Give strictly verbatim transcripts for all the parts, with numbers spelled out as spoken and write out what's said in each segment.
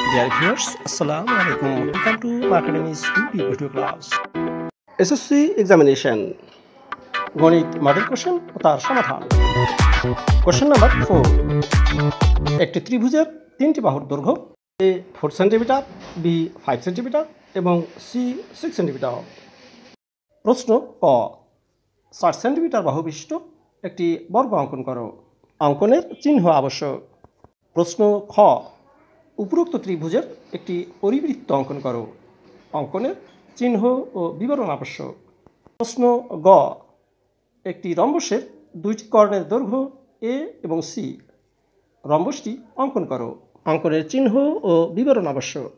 Dear viewers, Assalamu alaikum. Welcome to my Academy's U P video class. S S C examination. গণিত model question ও তার সমাধান। Question number four. একটি ত্রিভুজের তিনটি বাহুর দৈর্ঘ্য A four centimetre, B five centimetre এবং সি সিক্স সেন্টিমিটার। প্রশ্ন ক, ষাট সেন্টিমিটার বাহু বিশিষ্ট একটি বর্গ অঙ্কন করো। অঙ্কনের চিহ্ন আবশ্যক। প্রশ্ন খ, উপরোক্ত ত্রিভুজের একটি পরিবৃত্ত অঙ্কন করো। অঙ্কনের চিহ্ন ও বিবরণ আবশ্যক। প্রশ্ন গ, একটি রম্বসের দুইটি কর্ণের দৈর্ঘ্য এ এবং সি। রম্বসটি অঙ্কন করো। অঙ্কনের চিহ্ন ও বিবরণ আবশ্যক।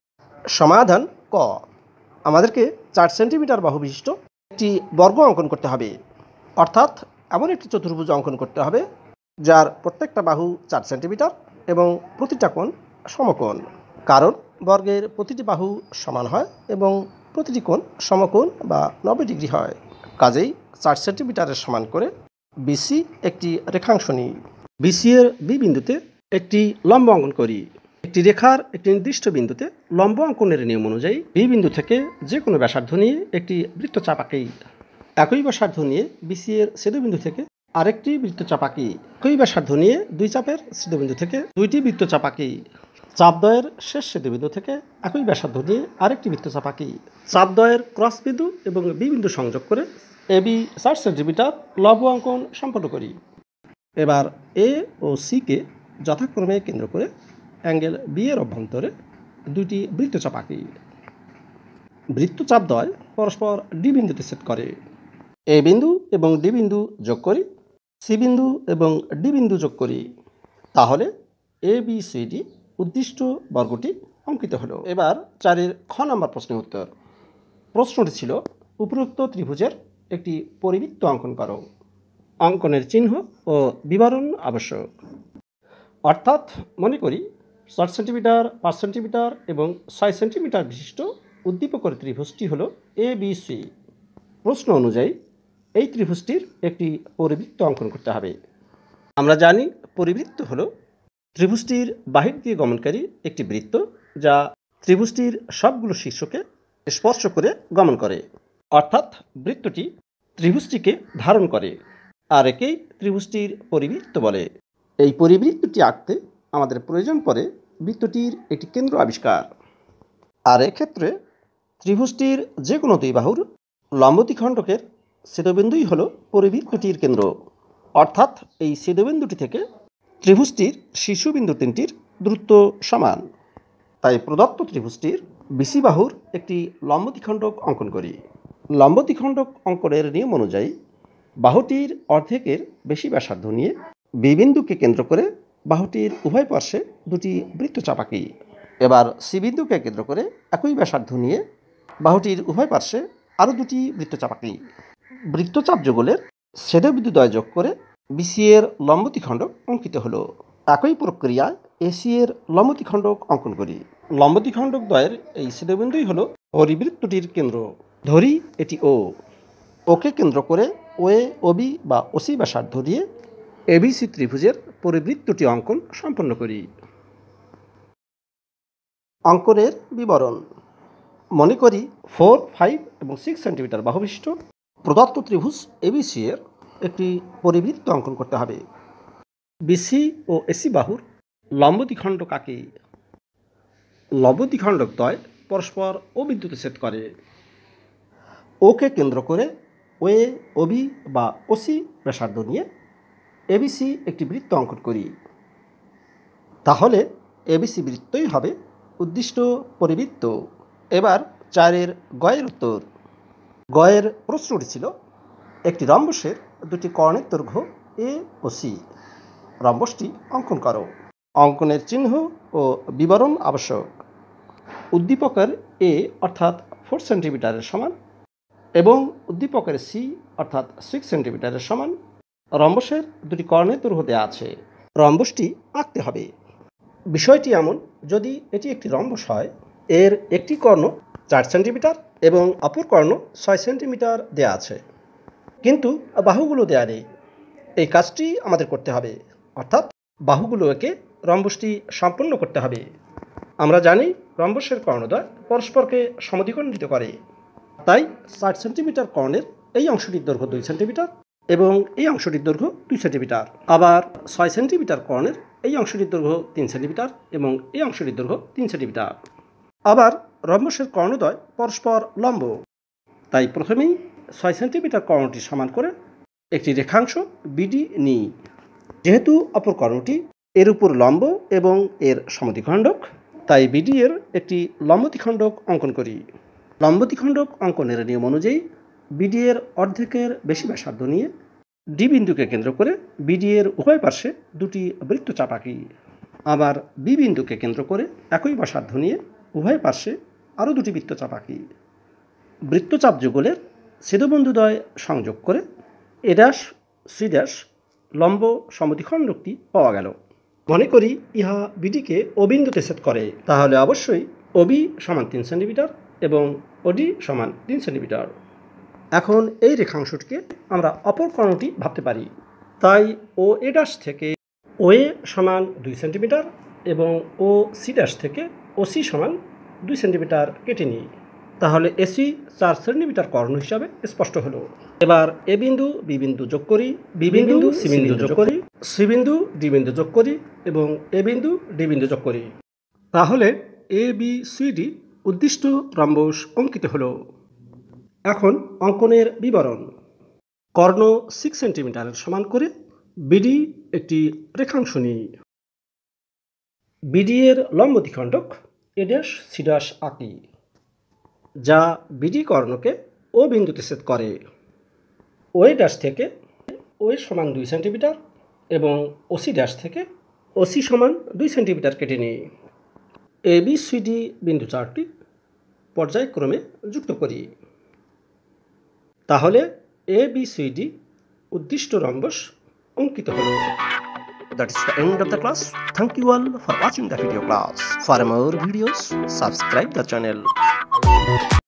সমাধান ক, আমাদেরকে চার সেন্টিমিটার বাহু বিশিষ্ট একটি বর্গ অঙ্কন করতে হবে, অর্থাৎ এমন একটি চতুর্ভুজ অঙ্কন করতে হবে যার প্রত্যেকটা বাহু চার সেন্টিমিটার এবং প্রতিটা কোণ সমকোণ। কারণ বর্গের প্রতিটি বাহু সমান হয় এবং প্রতিটি কোণ সমকোণ বা নব্বই ডিগ্রি হয়। কাজেই চার সেন্টিমিটারের সমান করে বিসি একটি রেখাংশ নিই। বিসি এর বি বিন্দুতে একটি লম্ব অঙ্কন করি। একটি রেখার একটি নির্দিষ্ট বিন্দুতে লম্ব অঙ্কনের নিয়ম অনুযায়ী বি বিন্দু থেকে যে কোনো ব্যাসার্ধ নিয়ে একটি বৃত্তচাপ আঁকি। একই ব্যাসার্ধ নিয়ে বিসি এর ছেদবিন্দু থেকে আরেকটি বৃত্তচাপ আঁকি। একই ব্যাসার্ধ নিয়ে দুই চাপের ছেদবিন্দু থেকে দুইটি বৃত্তচাপ আঁকি। চাপদ্বয়ের শেষ ছেদবিন্দু থেকে একই ব্যাসার্ধ নিয়ে আরেকটি বৃত্তচাপ আঁকি। চাপদ্বয়ের ক্রস বিন্দু এবং বি বিন্দু সংযোগ করে এ বি ষাট সেন্টিমিটার লম্ব অঙ্কন সম্পন্ন করি। এবার এ ও সিকে যথাক্রমে কেন্দ্র করে অ্যাঙ্গেল বি এর অভ্যন্তরে দুইটি বৃত্তচাপ আঁকি। বৃত্তচাপদ্বয় পরস্পর ডি বিন্দুতে ছেদ করে। এ বিন্দু এবং ডি বিন্দু যোগ করি, সি বিন্দু এবং ডি বিন্দু যোগ করি। তাহলে এ বি সি ডি উদ্দিষ্ট বর্গটি অঙ্কিত হলো। এবার চারের খ নম্বর প্রশ্নের উত্তর। প্রশ্নটি ছিল, উপরোক্ত ত্রিভুজের একটি পরিবৃত্ত অঙ্কন করো। অঙ্কনের চিহ্ন ও বিবরণ আবশ্যক। অর্থাৎ মনে করি ষাট সেন্টিমিটার, পাঁচ সেন্টিমিটার এবং ছয় সেন্টিমিটার বিশিষ্ট উদ্দীপকের ত্রিভুজটি হল এ বি সি। প্রশ্ন অনুযায়ী এই ত্রিভুজটির একটি পরিবৃত্ত অঙ্কন করতে হবে। আমরা জানি পরিবৃত্ত হল ত্রিভুজটির বাহির দিয়ে গমনকারী একটি বৃত্ত যা ত্রিভুজটির সবগুলো শীর্ষকে স্পর্শ করে গমন করে, অর্থাৎ বৃত্তটি ত্রিভুজটিকে ধারণ করে, আর একেই ত্রিভুজটির পরিবৃত্ত বলে। এই পরিবৃত্তটি আঁকতে আমাদের প্রয়োজন পড়ে বৃত্তটির একটি কেন্দ্র আবিষ্কার। আর এক্ষেত্রে ত্রিভুজটির যে কোনো দুই বাহুর লম্বদ্বিখণ্ডকের ছেদবিন্দুই হল পরিবৃত্তটির কেন্দ্র, অর্থাৎ এই ছেদবিন্দুটি থেকে ত্রিভুজটির শীর্ষবিন্দু তিনটির দূরত্ব সমান। তাই প্রদত্ত ত্রিভুজটির বিসি বাহুর একটি লম্বদ্বিখণ্ডক অঙ্কন করি। লম্বদ্বিখণ্ডক অঙ্কনের নিয়ম অনুযায়ী বাহুটির অর্ধেকের বেশি ব্যাসার্ধ নিয়ে বি বিন্দুকে কেন্দ্র করে বাহুটির উভয় পার্শ্বে দুটি বৃত্তচাপ আঁকি। এবার সি বিন্দুকে কেন্দ্র করে একই ব্যাসার্ধ নিয়ে বাহুটির উভয় পার্শ্বে আরও দুটি বৃত্তচাপ আঁকি। বৃত্তচাপ যুগলের ছেদবিন্দুদ্বয় যোগ করে বিসি এর লম্বদ্বিখণ্ডক অঙ্কিত হলো। একই প্রক্রিয়ায় এসি এর লম্বদ্বিখণ্ডক অঙ্কন করি। লম্বদ্বিখণ্ডক দ্বয়ের এই ছেদবিন্দুই হল পরিবৃত্তটির কেন্দ্র। ধরি এটি ও। ওকে কেন্দ্র করে ওএ, ওবি বা ওসি ব্যাসার্ধ দিয়ে এবিসি ত্রিভুজের পরিবৃত্তটি অঙ্কন সম্পন্ন করি। অঙ্কনের বিবরণ। মনে করি ফোর, ফাইভ এবং সিক্স সেন্টিমিটার বাহু বিশিষ্ট প্রদত্ত ত্রিভুজ এবিসি এর একটি পরিবৃত্ত অঙ্কন করতে হবে। বিসি ও এসি বাহুর লম্বদ্বিখণ্ডক আঁকি। লম্বদ্বিখণ্ডক দ্বয় পরস্পর ও বিন্দুতে ছেদ করে। ওকে কেন্দ্র করে ওএ, ওবি বা ওসি ব্যাসার্ধ নিয়ে এবিসি একটি বৃত্ত অঙ্কন করি। তাহলে এবিসি বৃত্তই হবে উদ্দিষ্ট পরিবৃত্ত। এবার চারের গয়ের উত্তর। গয়ের প্রশ্নটি ছিল, একটি রম্বসের দুটি কর্ণের দৈর্ঘ্য এ ও সি। রম্বসটি অঙ্কন করো। অঙ্কনের চিহ্ন ও বিবরণ আবশ্যক। উদ্দীপকের এ অর্থাৎ ফোর সেন্টিমিটারের সমান এবং উদ্দীপকের সি অর্থাৎ সিক্স সেন্টিমিটারের সমান রম্বসের দুটি কর্ণের দৈর্ঘ্য দেওয়া আছে। রম্বসটি আঁকতে হবে। বিষয়টি এমন, যদি এটি একটি রম্বস হয়, এর একটি কর্ণ চার সেন্টিমিটার এবং অপর কর্ণ ছয় সেন্টিমিটার দেওয়া আছে, কিন্তু বাহুগুলো দেওয়া নেই। এই কাজটি আমাদের করতে হবে, অর্থাৎ বাহুগুলো একে রম্বসটি সম্পন্ন করতে হবে। আমরা জানি রম্বসের কর্ণদ্বয় পরস্পরকে সমদ্বিখণ্ডিত করে, তাই ষাট সেন্টিমিটার কর্ণের এই অংশটির দৈর্ঘ্য দুই সেন্টিমিটার এবং এই অংশটির দৈর্ঘ্য দুই সেন্টিমিটার। আবার ছয় সেন্টিমিটার কর্ণের এই অংশটির দৈর্ঘ্য তিন সেন্টিমিটার এবং এই অংশটির দৈর্ঘ্য তিন সেন্টিমিটার। আবার রম্বসের কর্ণদ্বয় পরস্পর লম্ব, তাই প্রথমেই ছয় সেন্টিমিটার কর্ণটি সমান করে একটি রেখাংশ বিডি নিই। যেহেতু অপর কর্ণটি এর উপর লম্ব এবং এর সমদ্বিখণ্ডক, তাই বিডি এর একটি লম্বদ্বিখণ্ডক অঙ্কন করি। লম্বদ্বিখণ্ডক অঙ্কনের নিয়ম অনুযায়ী বিডি এর অর্ধেকের বেশি ব্যাসার্ধ নিয়ে ডি বিন্দুকে কেন্দ্র করে বিডি এর উভয় পার্শ্বে দুটি বৃত্তচাপ আঁকি। আবার বি বিন্দুকে কেন্দ্র করে একই ব্যাসার্ধ নিয়ে উভয় পার্শ্বে আরও দুটি বৃত্তচাপ আঁকি। বৃত্তচাপ যুগলের ছেদবিন্দুদ্বয় সংযোগ করে এ ড্যাশ সি ড্যাশ লম্ব সমদ্বিখণ্ডকটি পাওয়া গেল। মনে করি ইহা বিডিকে ও বিন্দুতে ছেদ করে, তাহলে অবশ্যই ওবি সমান তিন সেন্টিমিটার এবং ওডি সমান তিন সেন্টিমিটার। এখন এই রেখাংশটিকে আমরা অপর কর্ণটি ভাবতে পারি, তাই ও এ ড্যাশ থেকে ও এ সমান দুই সেন্টিমিটার এবং ও সি ড্যাশ থেকে ও সি সমান দুই সেন্টিমিটার কেটে নিই। তাহলে এসি চার সেন্টিমিটার কর্ণ হিসাবে স্পষ্ট হলো। এবার এ বিন্দু বি বিন্দু যোগ করি, বি বিন্দু সি বিন্দু যোগ করি, সি বিন্দু ডি বিন্দু যোগ করি এবং এ বিন্দু ডি বিন্দু যোগ করি। তাহলে এ বি সি ডি উদ্দিষ্ট রম্বস অঙ্কিত হলো। এখন অঙ্কনের বিবরণ। কর্ণ সিক্স সেন্টিমিটারের সমান করে বিডি একটি রেখাংশ নিই। বিডি এর লম্ব দ্বিখণ্ডক এ ড্যাশ সি ড্যাশ আঁকি, যা বিডি কর্ণকে ও বিন্দুতে ছেদ করে। ও এ ড্যাশ থেকে ও এ সমান দুই সেন্টিমিটার এবং ওসি ড্যাশ থেকে ওসি সমান দুই সেন্টিমিটার কেটে নিই। এ বি সি ডি বিন্দু চারটি পর্যায়ক্রমে যুক্ত করি। তাহলে এ বি সি ডি উদ্দিষ্ট রম্বস অঙ্কিত হলো। That is the end of the class. Thank you all for watching the video class. For more videos, subscribe the channel.